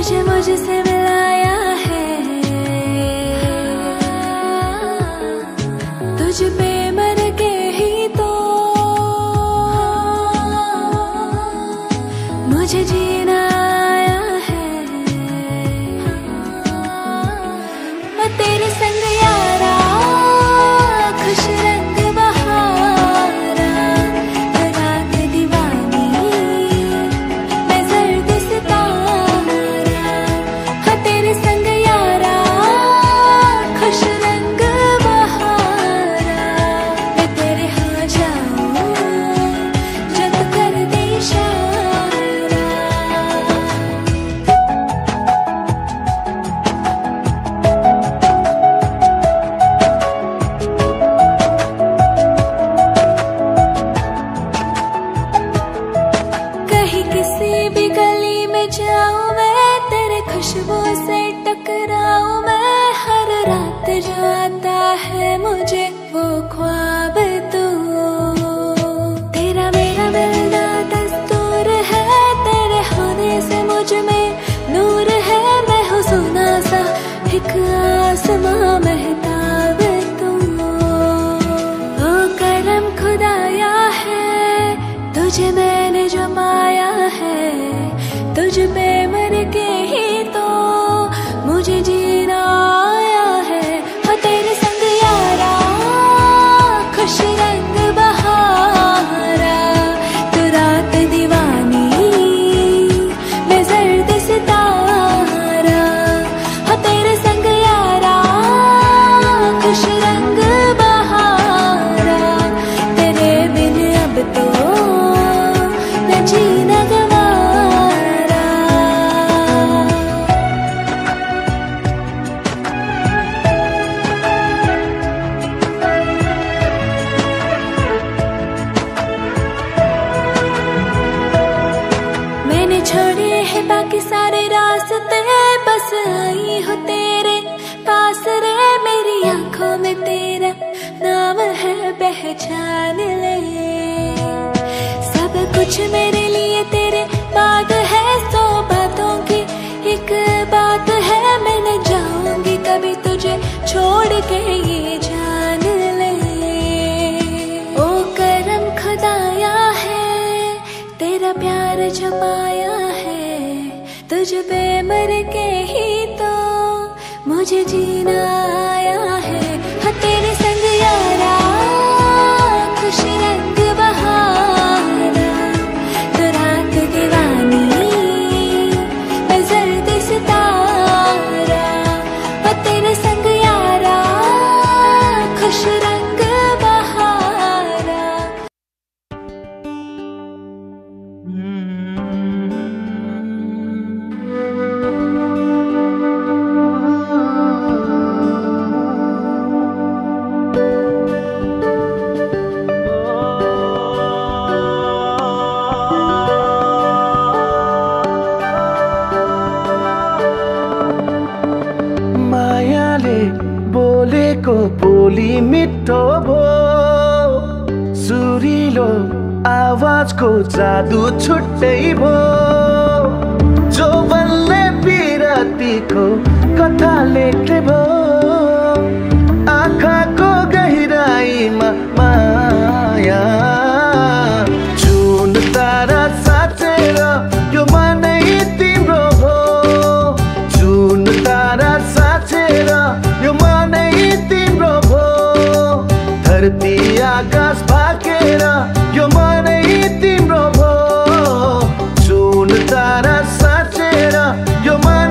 तुझे मुझसे मिलाया है, तुझ पे मर के ही तो मुझे जीना आया है। मैं तेरे संग यारा, खुश रंग बहारा, रात दीवानी, मैं जर्द सितारा। हाँ तेरे संग यारा, खुश रंग बहारा, मैं तेरे हाँ जाऊं जब कर दे इशारा। कहीं किसी भी गली में जाऊं मैं, तेरे खुशबू से टकराऊं मैं। हर रात जो आता है मुझे वो ख्वाब तू, तेरा मेरा मिलना दस्तूर है। तेरे होने से मुझ में नूर है, मैं हूँ सोना सा एक आसमां महताब तू। ओ करम खुदाया है, तुझे मैंने जो पाया है, तुझ पे मर के ही तो मुझे जीना आया है। हाँ तेरे संग यारा, खुश रंग बहारा, तू रात दीवानी, मैं जर्द सितारा। हाँ तेरे संग यारा, खुश रंग बहारा, तेरे बिन अब तो न जीना गवारा। मैंने छोड़े हैं बाकी सारे रास्ते, बस आई हो तेरे पास रे। मेरी आंखों में तेरा नाम है, पहचान ले। सब कुछ मेरे लिए तेरे बाग है, 100 बातों की एक बात है। मैं न जाऊंगी कभी तुझे छोड़ के, ये जान ले। ओ करम खुदाया है, तेरा प्यार छपाया है, तुझ पे मर के ही तो मुझे जीना आया है। हाँ तेरे संग यारा, खुश रंग बहारा, तू रात दीवानी, मैं जर्द सितारा। हाँ तेरे संग यारा, खुश रंग बहारा। मायाले बोलेको बोली मिठो भो, सुरिलो आवाजको जादु छुट्टै भो। जो बल्ने पिरातीको कथा लेख्ने भो, आँखाको गहिराईमा माया। जुन तारा साँचेर यो मनै तिम्रो भो, जुन तारा साँचेर यो मनै तिम्रो भो। धरती आकाश भाकेर यो मनै तिम्रो भो, जुन तारा साँचेर यो